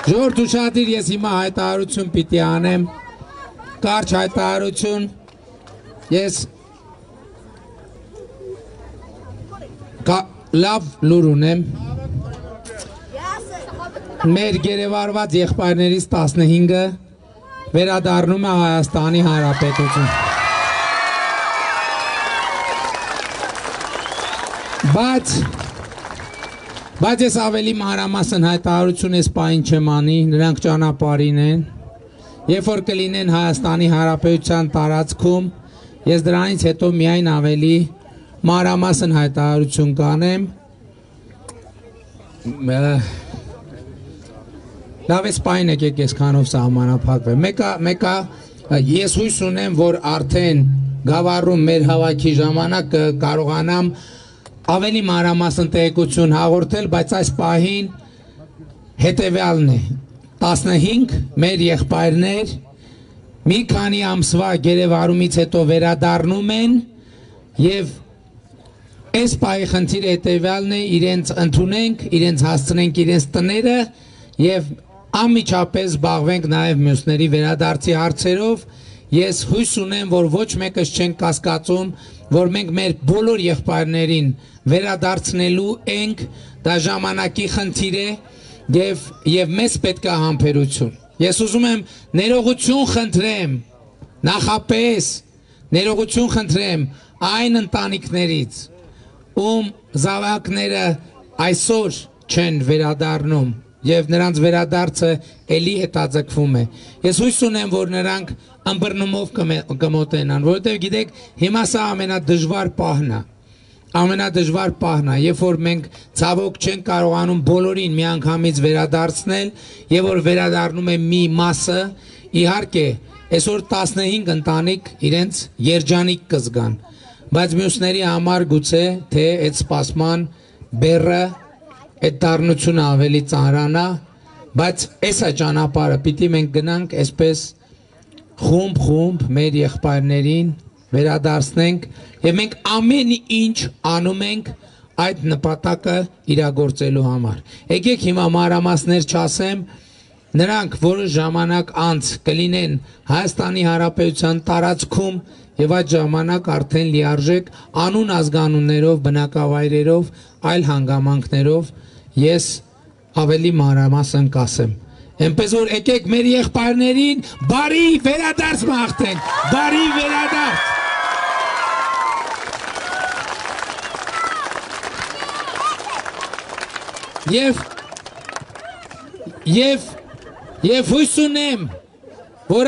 Ժողովուրդ ուշադիր, ես հիմա հայտարարություն պիտի անեմ, կարճ հայտարարություն, ես լավ լուր ունեմ, մեր գերեվարված եղբայրներից 15-ը վերադառնում է Հայաստանի Հանրապետություն։ Բայց ես ավելի մանրամասն հայտարարություն ես պահին չեմ անի, նրանք ճանապարհին են, երբ որ կլինեն Հայաստանի Հանրապետության տարածքում, ես դրանից հետո միայն ավելի մանրամասն հայտարարություն կանեմ։ Լավ ես պահին եկեք այսքանով սահմանափակվեմ։ Մեկը ես հույս ունեմ, որ արդեն գավառում մեր հավաքի ժամանակ կարողանամ ավելի մանրամասն տեղեկություն հաղորդել, բայց այս պահին հետևյալն է, 15 մեր եղբայրներ մի քանի ամսվա գերեվարումից հետո վերադառնում են և այս պահի խնդիրը հետևյալն է, իրենց ընդունենք, իրենց հասցնենք իրենց տները և անմիջապես զբաղվենք նաև մյուսների վերադարձի հարցերով։ Ես հույս ունեմ, որ ոչ մեկս չենք կասկածում, որ մենք մեր բոլոր եղբայրներին վերադարձնելու ենք, դա ժամանակի խնդիր է և մեզ պետք է համբերություն։ Ես ուզում եմ ներողություն խնդրեմ, նախապես ներողություն խնդրեմ այն ընտանիքներից, ում զավակները այսօր չեն վերադառնում և նրանց վերադարձը էլի հետաձգվում է։ Ես հույս ունեմ, որ նրանք ըմբռնումով կմոտենան, որովհետև գիտեք, հիմա սա ամենադժվար պահն է, ամենադժվար պահն է, երբ որ մենք ցավոք չենք կարողանում բոլորին միանգամից վերադարձնել, եւ որ վերադառնում է մի մասը, իհարկե, այսօր 15 ընտանիք իրենց երջանիկ կզգան, բայց մյուսների համար գուցե թե այդ սպասման բեռը, այդ դառնությունը ավելի ծանրանա, բայց էսա ճանապարհը պիտի մենք գնանք այսպես խումբ մեր եղբայրներին վերադարձնենք եւ մենք ամեն ինչ անում ենք այդ նպատակը իրագործելու համար։ Եկեք հիմա մանրամասներ չասեմ, նրանք որոշ ժամանակ անց կլինեն Հայաստանի Հանրապետության տարածքում եւ այդ ժամանակ արդեն լիարժեք անուն ազգանուններով, բնակավայրերով, այլ հանգամանքներով ես ավելի մանրամասն կասեմ։ Էնպես որ եկեք մեր եղբայրներին բարի վերադարձ մաղթենք, բարի վերադարձ։ Եվ հույս ունեմ, որ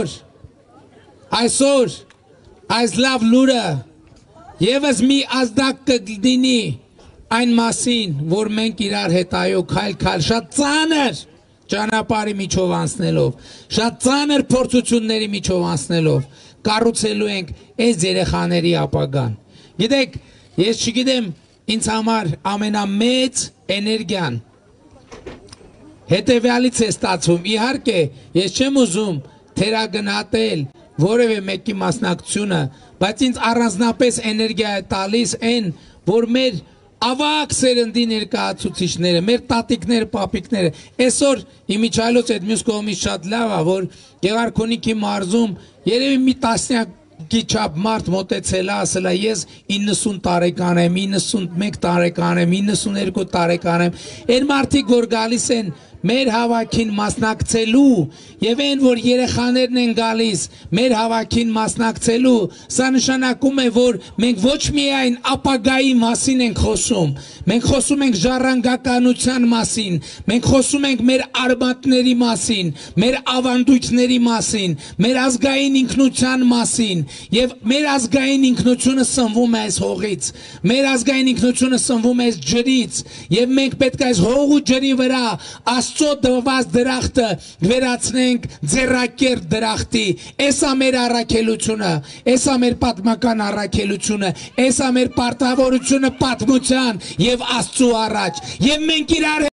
այսօր այս լավ լուրը եւս մի ազդակ կդինի այն մասին, որ մենք իրար հետ այո քայլ շատ ծանր ճանապարհի միջով անցնելով, շատ ծանր փորձությունների միջով անցնելով կառուցելու ենք այս երեխաների ապագան։ Գիտեք, ես չգիտեմ, ինձ համար ամենամեծ էներգիան հետևյալից է ստացվում։ Իհարկե, ես չեմ ուզում թերագնահատել որևէ մեկի մասնակցությունը, բայց ինձ առանձնապես էներգիա է տալիս այն, որ մեր ավակ սերնդի ներկայացուցիչները, մեր տատիկները, պապիկները, այսօր իմիջայլոց այդ մյուս կողմից շատ լավ է, որ Գեղարքունիքի մարզում երևի մի տասնյակի չափ մարդ մոտեցել է, ասել է ես 90 տարեկան եմ, 91 տարեկան եմ, 92 տարեկան եմ, այն մարդիկ, որ գալիս են մեր հավաքին մասնակցելու եւ այն որ երեխաներն են գալիս մեր հավաքին մասնակցելու, սա նշանակում է, որ մենք ոչ միայն ապագայի մասին ենք խոսում, մենք խոսում ենք ժառանգականության մասին, մենք խոսում ենք մեր արմատների մասին, մեր ավանդույթների մասին, մեր ազգային ինքնության մասին եւ մեր ազգային ինքնությունը սնվում է այս հողից, մեր ազգային ինքնությունը սնվում է այս ջրից եւ մենք պետք է այս հող ու ջրի վրա Աստծո դված դրախտը վերացնենք ձեռակերտ դրախտի։ Էսա մեր առաքելությունը, էսա մեր պատմական առաքելությունը, էսա մեր պարտավորությունը պատմության եւ Աստծո առաջ։ Եվ մենք իրար